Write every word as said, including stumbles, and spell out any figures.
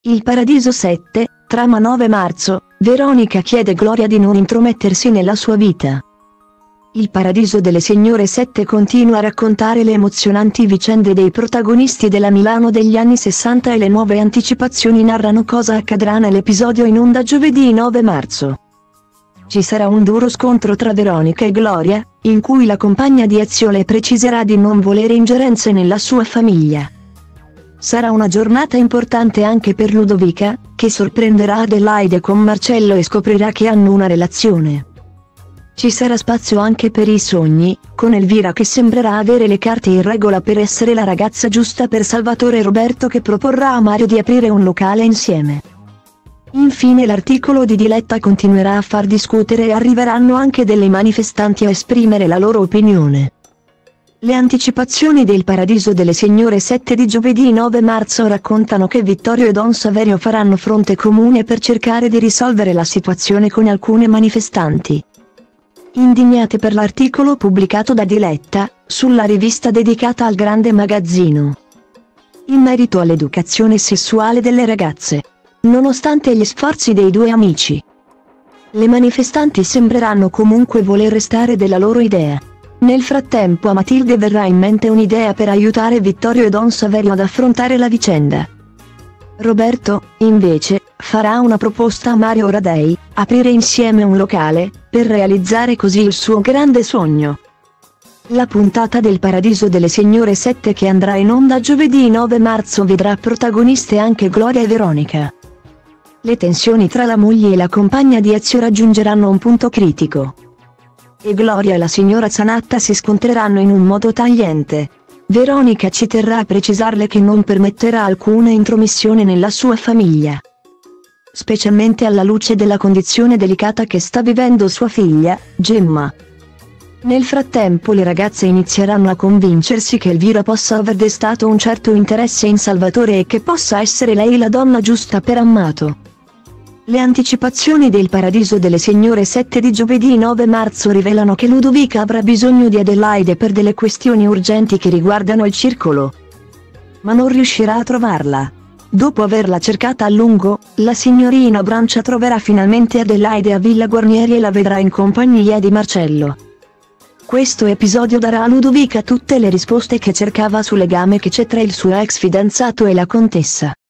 Il Paradiso sette, trama nove marzo, Veronica chiede Gloria di non intromettersi nella sua vita. Il Paradiso delle Signore sette continua a raccontare le emozionanti vicende dei protagonisti della Milano degli anni sessanta e le nuove anticipazioni narrano cosa accadrà nell'episodio in onda giovedì nove marzo. Ci sarà un duro scontro tra Veronica e Gloria, in cui la compagna di azione preciserà di non volere ingerenze nella sua famiglia. Sarà una giornata importante anche per Ludovica, che sorprenderà Adelaide con Marcello e scoprirà che hanno una relazione. Ci sarà spazio anche per i sogni, con Elvira che sembrerà avere le carte in regola per essere la ragazza giusta per Salvatore e Roberto che proporrà a Mario di aprire un locale insieme. Infine l'articolo di Diletta continuerà a far discutere e arriveranno anche delle manifestanti a esprimere la loro opinione. Le anticipazioni del Paradiso delle Signore sette di giovedì nove marzo raccontano che Vittorio e Don Saverio faranno fronte comune per cercare di risolvere la situazione con alcune manifestanti. Indignate per l'articolo pubblicato da Diletta, sulla rivista dedicata al grande magazzino. In merito all'educazione sessuale delle ragazze. Nonostante gli sforzi dei due amici, le manifestanti sembreranno comunque voler restare della loro idea. Nel frattempo a Matilde verrà in mente un'idea per aiutare Vittorio e Don Saverio ad affrontare la vicenda. Roberto, invece, farà una proposta a Mario Radei, aprire insieme un locale, per realizzare così il suo grande sogno. La puntata del Paradiso delle Signore sette che andrà in onda giovedì nove marzo vedrà protagoniste anche Gloria e Veronica. Le tensioni tra la moglie e la compagna di Ezio raggiungeranno un punto critico. E Gloria e la signora Zanatta si scontreranno in un modo tagliente. Veronica ci terrà a precisarle che non permetterà alcuna intromissione nella sua famiglia. Specialmente alla luce della condizione delicata che sta vivendo sua figlia, Gemma. Nel frattempo le ragazze inizieranno a convincersi che Elvira possa aver destato un certo interesse in Salvatore e che possa essere lei la donna giusta per Amato. Le anticipazioni del Paradiso delle Signore sette di giovedì nove marzo rivelano che Ludovica avrà bisogno di Adelaide per delle questioni urgenti che riguardano il circolo. Ma non riuscirà a trovarla. Dopo averla cercata a lungo, la signorina Brancia troverà finalmente Adelaide a Villa Guarnieri e la vedrà in compagnia di Marcello. Questo episodio darà a Ludovica tutte le risposte che cercava sul legame che c'è tra il suo ex fidanzato e la contessa.